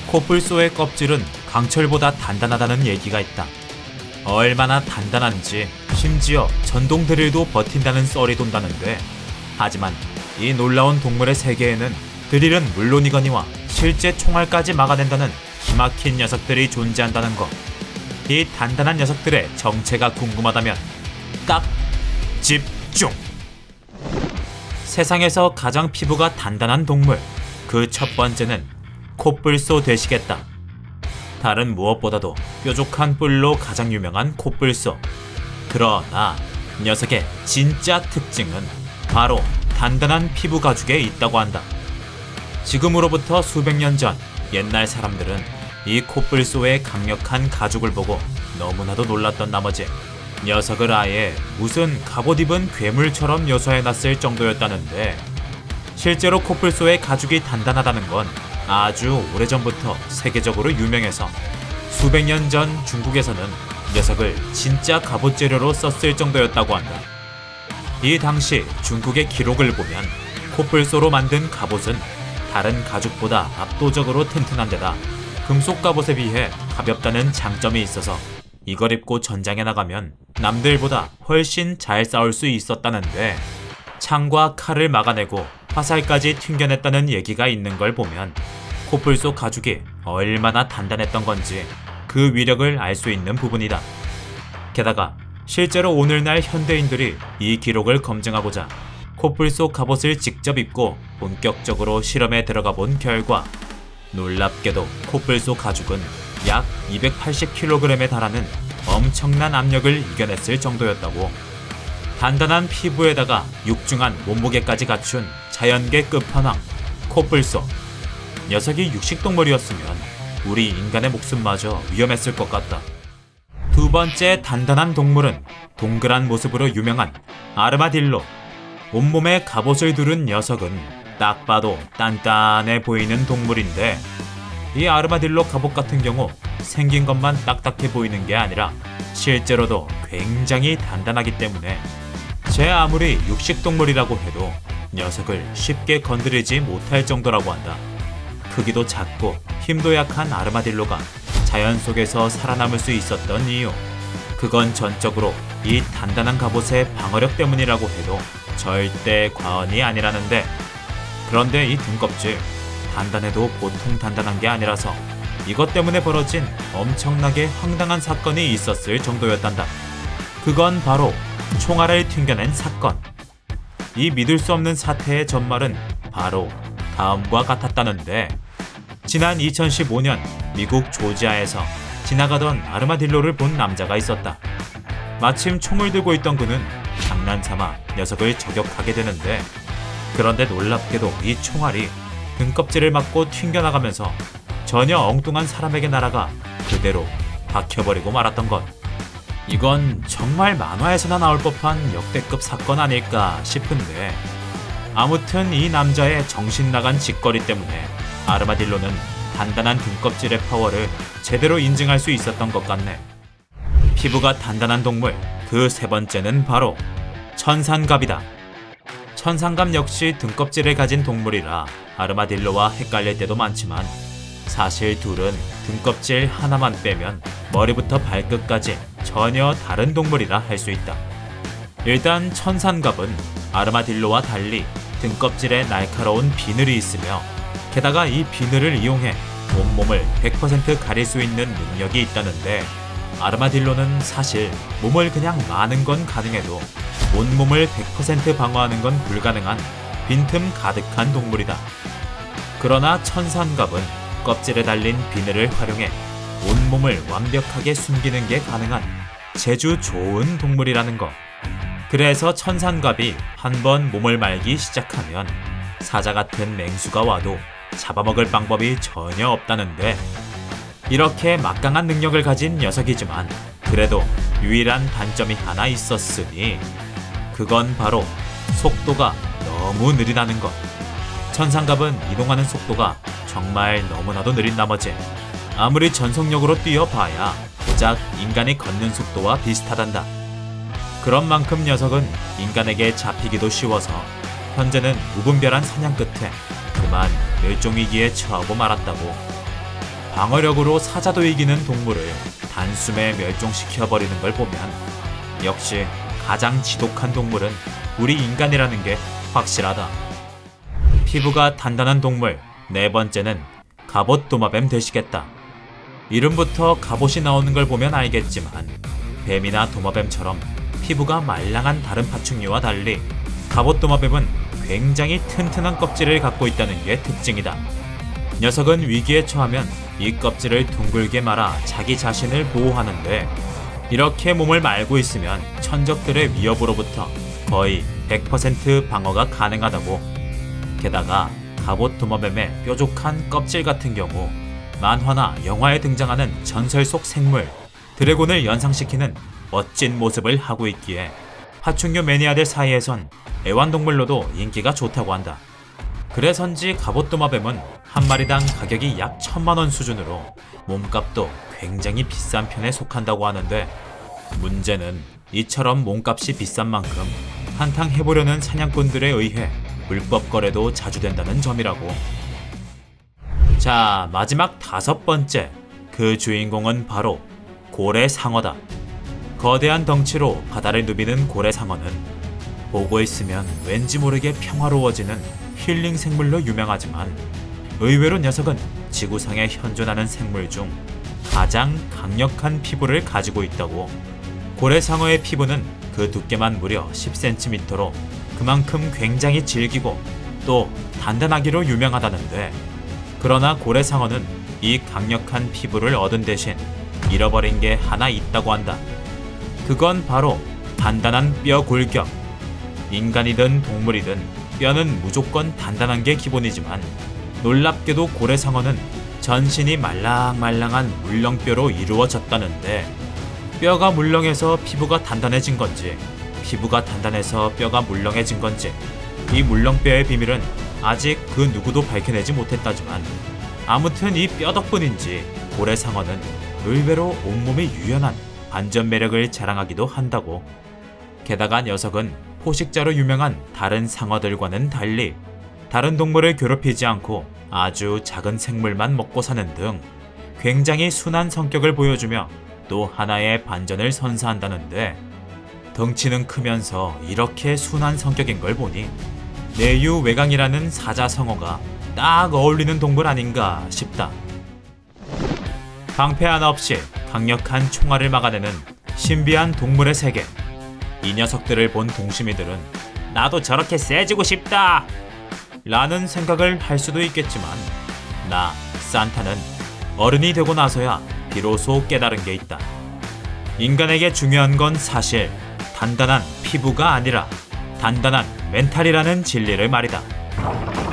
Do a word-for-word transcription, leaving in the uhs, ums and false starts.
코뿔소의 껍질은 강철보다 단단하다는 얘기가 있다. 얼마나 단단한지 심지어 전동 드릴도 버틴다는 썰이 돈다는데, 하지만 이 놀라운 동물의 세계에는 드릴은 물론이거니와 실제 총알까지 막아낸다는 기막힌 녀석들이 존재한다는 것. 이 단단한 녀석들의 정체가 궁금하다면 딱 집중! 세상에서 가장 피부가 단단한 동물, 그 첫 번째는 코뿔소 되시겠다. 다른 무엇보다도 뾰족한 뿔로 가장 유명한 코뿔소. 그러나 녀석의 진짜 특징은 바로 단단한 피부 가죽에 있다고 한다. 지금으로부터 수백 년 전 옛날 사람들은 이 코뿔소의 강력한 가죽을 보고 너무나도 놀랐던 나머지 녀석을 아예 무슨 갑옷 입은 괴물처럼 묘사해놨을 정도였다는데, 실제로 코뿔소의 가죽이 단단하다는 건 아주 오래전부터 세계적으로 유명해서 수백 년 전 중국에서는 녀석을 진짜 갑옷 재료로 썼을 정도였다고 한다. 이 당시 중국의 기록을 보면 코뿔소로 만든 갑옷은 다른 가죽보다 압도적으로 튼튼한 데다 금속 갑옷에 비해 가볍다는 장점이 있어서 이걸 입고 전장에 나가면 남들보다 훨씬 잘 싸울 수 있었다는데, 창과 칼을 막아내고 화살까지 튕겨냈다는 얘기가 있는 걸 보면 코뿔소 가죽이 얼마나 단단했던 건지 그 위력을 알 수 있는 부분이다. 게다가 실제로 오늘날 현대인들이 이 기록을 검증하고자 코뿔소 갑옷을 직접 입고 본격적으로 실험에 들어가 본 결과, 놀랍게도 코뿔소 가죽은 약 이백팔십 킬로그램에 달하는 엄청난 압력을 이겨냈을 정도였다고. 단단한 피부에다가 육중한 몸무게까지 갖춘 자연계 끝판왕 코뿔소. 녀석이 육식동물이었으면 우리 인간의 목숨마저 위험했을 것 같다. 두 번째 단단한 동물은 동그란 모습으로 유명한 아르마딜로. 온몸에 갑옷을 두른 녀석은 딱 봐도 단단해 보이는 동물인데, 이 아르마딜로 갑옷 같은 경우 생긴 것만 딱딱해 보이는 게 아니라 실제로도 굉장히 단단하기 때문에 제 아무리 육식동물이라고 해도 녀석을 쉽게 건드리지 못할 정도라고 한다. 크기도 작고 힘도 약한 아르마딜로가 자연 속에서 살아남을 수 있었던 이유, 그건 전적으로 이 단단한 갑옷의 방어력 때문이라고 해도 절대 과언이 아니라는데, 그런데 이 등껍질, 단단해도 보통 단단한 게 아니라서 이것 때문에 벌어진 엄청나게 황당한 사건이 있었을 정도였단다. 그건 바로 총알을 튕겨낸 사건. 이 믿을 수 없는 사태의 전말은 바로 다음과 같았다는데, 지난 이천십오 년 미국 조지아에서 지나가던 아르마딜로를 본 남자가 있었다. 마침 총을 들고 있던 그는 장난삼아 녀석을 저격하게 되는데, 그런데 놀랍게도 이 총알이 등껍질을 맞고 튕겨나가면서 전혀 엉뚱한 사람에게 날아가 그대로 박혀버리고 말았던 것. 이건 정말 만화에서나 나올 법한 역대급 사건 아닐까 싶은데, 아무튼 이 남자의 정신나간 짓거리 때문에 아르마딜로는 단단한 등껍질의 파워를 제대로 인증할 수 있었던 것 같네. 피부가 단단한 동물, 그 세 번째는 바로 천산갑이다. 천산갑 역시 등껍질을 가진 동물이라 아르마딜로와 헷갈릴 때도 많지만, 사실 둘은 등껍질 하나만 빼면 머리부터 발끝까지 전혀 다른 동물이라 할 수 있다. 일단 천산갑은 아르마딜로와 달리 등껍질에 날카로운 비늘이 있으며, 게다가 이 비늘을 이용해 온몸을 백 퍼센트 가릴 수 있는 능력이 있다는데, 아르마딜로는 사실 몸을 그냥 마는 건 가능해도 온몸을 백 퍼센트 방어하는 건 불가능한 빈틈 가득한 동물이다. 그러나 천산갑은 껍질에 달린 비늘을 활용해 온몸을 완벽하게 숨기는 게 가능한 재주 좋은 동물이라는 거. 그래서 천산갑이 한번 몸을 말기 시작하면 사자 같은 맹수가 와도 잡아먹을 방법이 전혀 없다는데, 이렇게 막강한 능력을 가진 녀석이지만 그래도 유일한 단점이 하나 있었으니, 그건 바로 속도가 너무 느리다는 것. 천산갑은 이동하는 속도가 정말 너무나도 느린 나머지 아무리 전속력으로 뛰어봐야 고작 인간이 걷는 속도와 비슷하단다. 그런 만큼 녀석은 인간에게 잡히기도 쉬워서 현재는 무분별한 사냥 끝에 그만 멸종위기에 처하고 말았다고. 방어력으로 사자도 이기는 동물을 단숨에 멸종시켜버리는 걸 보면 역시 가장 지독한 동물은 우리 인간이라는 게 확실하다. 피부가 단단한 동물 네 번째는 갑옷 도마뱀 되시겠다. 이름부터 갑옷이 나오는 걸 보면 알겠지만 뱀이나 도마뱀처럼 피부가 말랑한 다른 파충류와 달리 갑옷 도마뱀은 굉장히 튼튼한 껍질을 갖고 있다는 게 특징이다. 녀석은 위기에 처하면 이 껍질을 둥글게 말아 자기 자신을 보호하는데 이렇게 몸을 말고 있으면 천적들의 위협으로부터 거의 백 퍼센트 방어가 가능하다고. 게다가 갑옷 도마뱀의 뾰족한 껍질 같은 경우 만화나 영화에 등장하는 전설 속 생물 드래곤을 연상시키는 멋진 모습을 하고 있기에 파충류 매니아들 사이에선 애완동물로도 인기가 좋다고 한다. 그래서인지 갑옷 도마뱀은 한 마리당 가격이 약 천만 원 수준으로 몸값도 굉장히 비싼 편에 속한다고 하는데 문제는 이처럼 몸값이 비싼 만큼 한탕 해보려는 사냥꾼들에 의해 불법 거래도 자주 된다는 점이라고. 자, 마지막 다섯 번째, 그 주인공은 바로 고래상어다. 거대한 덩치로 바다를 누비는 고래상어는 보고 있으면 왠지 모르게 평화로워지는 힐링 생물로 유명하지만 의외로 녀석은 지구상에 현존하는 생물 중 가장 강력한 피부를 가지고 있다고. 고래상어의 피부는 그 두께만 무려 십 센티미터로 그만큼 굉장히 질기고 또 단단하기로 유명하다는데, 그러나 고래상어는 이 강력한 피부를 얻은 대신 잃어버린 게 하나 있다고 한다. 그건 바로 단단한 뼈 골격. 인간이든 동물이든 뼈는 무조건 단단한 게 기본이지만 놀랍게도 고래상어는 전신이 말랑말랑한 물렁뼈로 이루어졌다는데, 뼈가 물렁해서 피부가 단단해진 건지 피부가 단단해서 뼈가 물렁해진 건지 이 물렁뼈의 비밀은 아직 그 누구도 밝혀내지 못했다지만 아무튼 이 뼈 덕분인지 고래상어는 의외로 온몸이 유연한 반전 매력을 자랑하기도 한다고. 게다가 녀석은 포식자로 유명한 다른 상어들과는 달리 다른 동물을 괴롭히지 않고 아주 작은 생물만 먹고 사는 등 굉장히 순한 성격을 보여주며 또 하나의 반전을 선사한다는데, 덩치는 크면서 이렇게 순한 성격인 걸 보니 내유외강이라는 사자성어가 딱 어울리는 동물 아닌가 싶다. 방패 하나 없이 강력한 총알을 막아내는 신비한 동물의 세계. 이 녀석들을 본 동심이들은 나도 저렇게 세지고 싶다 라는 생각을 할 수도 있겠지만 나 산타는 어른이 되고 나서야 비로소 깨달은 게 있다. 인간에게 중요한 건 사실 단단한 피부가 아니라 단단한 멘탈이라는 진리를 말이다.